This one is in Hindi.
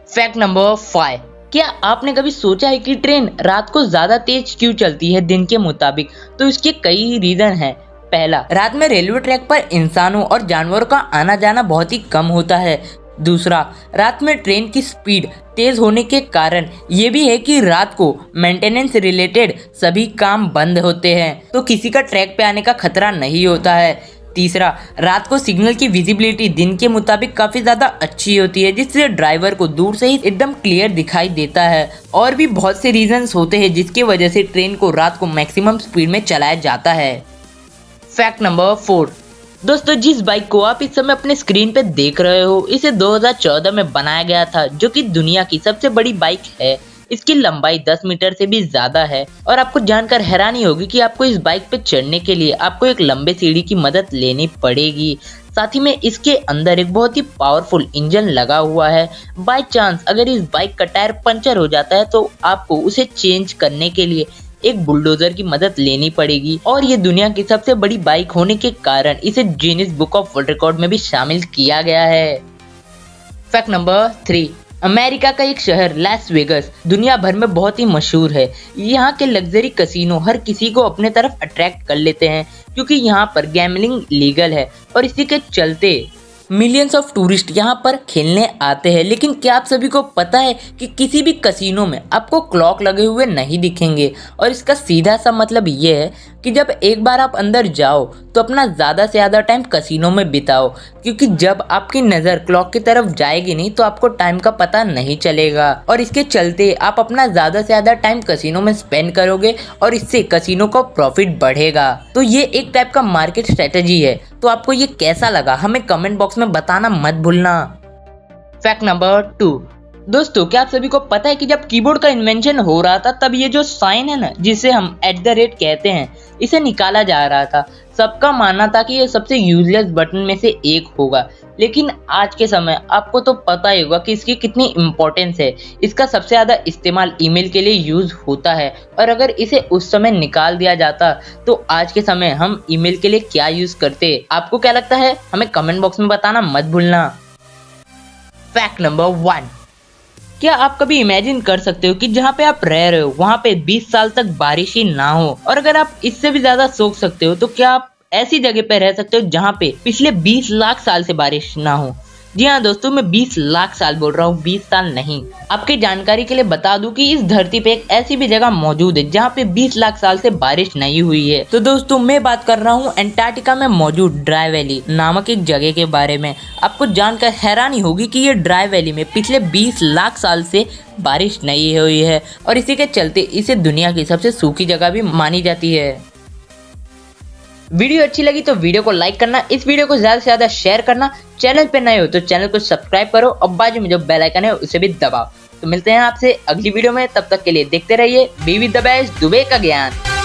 फैक्ट नंबर 5, क्या आपने कभी सोचा है कि ट्रेन रात को ज्यादा तेज क्यों चलती है दिन के मुताबिक? तो इसके कई रीजन हैं। पहला, रात में रेलवे ट्रैक पर इंसानों और जानवरों का आना जाना बहुत ही कम होता है। दूसरा, रात में ट्रेन की स्पीड तेज होने के कारण ये भी है कि रात को मेंटेनेंस रिलेटेड सभी काम बंद होते हैं, तो किसी का ट्रैक पे आने का खतरा नहीं होता है। तीसरा, रात को सिग्नल की विजिबिलिटी दिन के मुताबिक काफी ज्यादा अच्छी होती है, जिससे ड्राइवर को दूर से ही एकदम क्लियर दिखाई देता है। और भी बहुत से रीजंस होते हैं जिसकी वजह से ट्रेन को रात को मैक्सिमम स्पीड में चलाया जाता है। फैक्ट नंबर 4, दोस्तों जिस बाइक को आप इस समय अपने स्क्रीन पे देख रहे हो, इसे 2014 में बनाया गया था, जो कि दुनिया की सबसे बड़ी बाइक है। इसकी लंबाई 10 मीटर से भी ज्यादा है और आपको जानकर हैरानी होगी कि आपको इस बाइक पे चढ़ने के लिए आपको एक लंबे सीढ़ी की मदद लेनी पड़ेगी। साथ ही में इसके अंदर एक बहुत ही पावरफुल इंजन लगा हुआ है। बाय चांस अगर इस बाइक का टायर पंचर हो जाता है तो आपको उसे चेंज करने के लिए एक बुलडोजर की मदद लेनी पड़ेगी, और ये दुनिया की सबसे बड़ी बाइक होने के कारण इसे Guinness book of world record में भी शामिल किया गया है। फैक्ट नंबर 3, अमेरिका का एक शहर लास वेगस दुनिया भर में बहुत ही मशहूर है। यहाँ के लग्जरी कसिनो हर किसी को अपने तरफ अट्रैक्ट कर लेते हैं, क्योंकि यहाँ पर गैम्बलिंग लीगल है और इसी के चलते मिलियंस ऑफ टूरिस्ट यहाँ पर खेलने आते हैं। लेकिन क्या आप सभी को पता है कि किसी भी कसिनो में आपको क्लॉक लगे हुए नहीं दिखेंगे, और इसका सीधा सा मतलब ये है कि जब एक बार आप अंदर जाओ तो अपना ज़्यादा से ज़्यादा टाइम कसिनो में बिताओ, क्योंकि जब आपकी नज़र क्लॉक की तरफ जाएगी नहीं तो आपको टाइम का पता नहीं चलेगा, और इसके चलते आप अपना ज़्यादा से ज़्यादा टाइम कसिनो में स्पेंड करोगे और इससे कसिनो का प्रॉफिट बढ़ेगा। तो ये एक टाइप का मार्केट स्ट्रेटेजी है। तो आपको ये कैसा लगा हमें कमेंट बॉक्स में बताना मत भूलना। फैक्ट नंबर 2, दोस्तों क्या आप सभी को पता है कि जब कीबोर्ड का इन्वेंशन हो रहा था तब ये जो साइन है ना, जिसे हम @ कहते हैं, इसे निकाला जा रहा था। सबका मानना था कि ये सबसे यूजलेस बटन में से एक होगा, लेकिन आज के समय आपको तो पता ही होगा कि इसकी कितनी इम्पोर्टेंस है। इसका सबसे ज्यादा इस्तेमाल ईमेल के लिए यूज होता है, और अगर इसे उस समय निकाल दिया जाता तो आज के समय हम ईमेल के लिए क्या यूज करते? आपको क्या लगता है हमें कमेंट बॉक्स में बताना मत भूलना। फैक्ट नंबर 1, क्या आप कभी इमेजिन कर सकते हो कि जहाँ पे आप रह रहे हो वहाँ पे 20 साल तक बारिश ही ना हो? और अगर आप इससे भी ज्यादा सोच सकते हो तो क्या आप ऐसी जगह पे रह सकते हो जहाँ पे पिछले 20 लाख साल से बारिश ना हो? जी हाँ दोस्तों, मैं 20 लाख साल बोल रहा हूँ, 20 साल नहीं। आपकी जानकारी के लिए बता दूं कि इस धरती पे एक ऐसी भी जगह मौजूद है जहाँ पे 20 लाख साल से बारिश नहीं हुई है। तो दोस्तों मैं बात कर रहा हूँ अंटार्कटिका में मौजूद ड्राई वैली नामक एक जगह के बारे में। आपको जानकर हैरानी होगी कि ये ड्राई वैली में पिछले 20 लाख साल से बारिश नहीं हुई है, और इसी के चलते इसे दुनिया की सबसे सूखी जगह भी मानी जाती है। वीडियो अच्छी लगी तो वीडियो को लाइक करना, इस वीडियो को ज्यादा से ज्यादा शेयर करना, चैनल पे नए हो तो चैनल को सब्सक्राइब करो और बाजू में जो बेल आइकन है उसे भी दबाओ। तो मिलते हैं आपसे अगली वीडियो में, तब तक के लिए देखते रहिए be with the best, Dubey का ज्ञान।